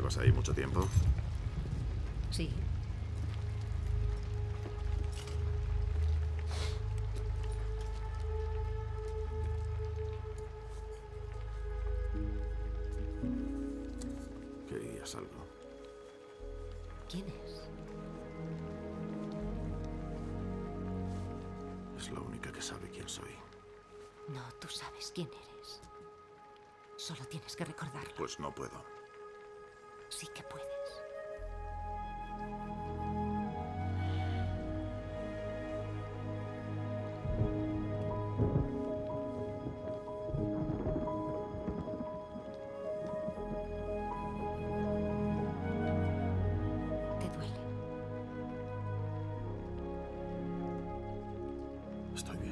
¿Llevas ahí mucho tiempo? Sí. ¿Querías algo? ¿Quién es? Es la única que sabe quién soy. No, tú sabes quién eres. Solo tienes que recordarlo. Pues no puedo. Sí que puedes. ¿Te duele? Estoy bien.